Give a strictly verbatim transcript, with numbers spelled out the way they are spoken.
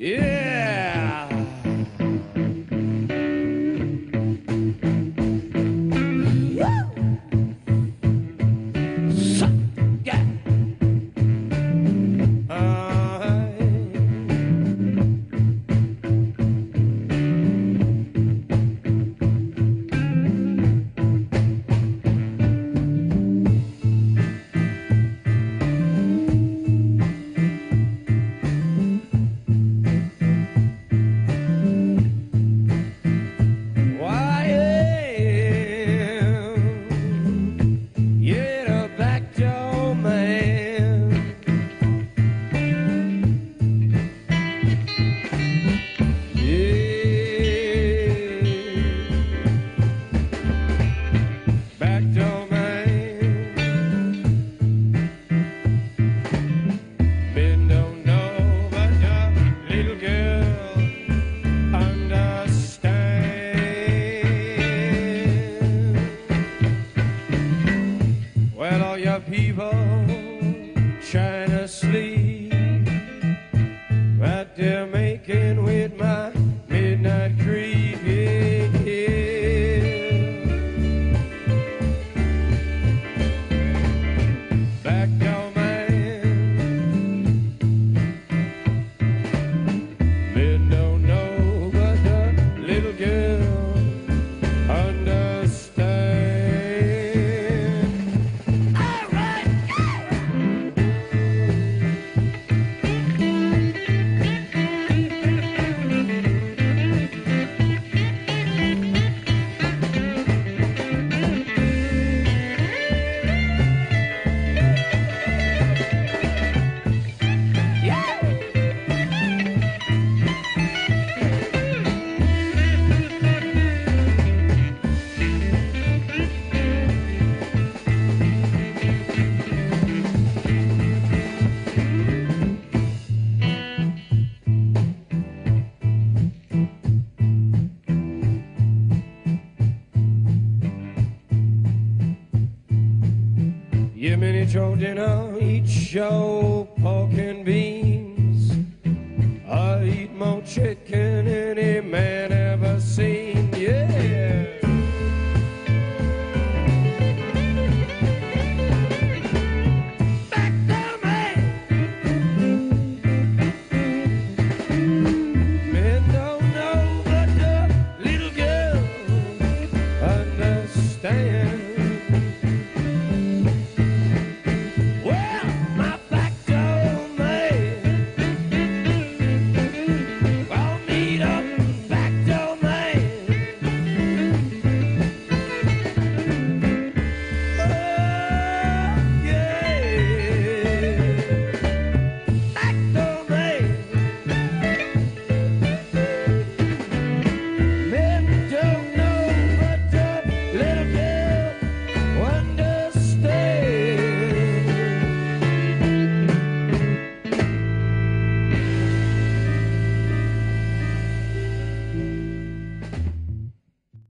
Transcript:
Yeah. So, yeah. Well, all your people trying to sleep right there making with my midnight creep, yeah, yeah. Back door man, men don't know, but the little girl understands. Yeah, mini cho dinner, eat show pork and beans. I eat more chicken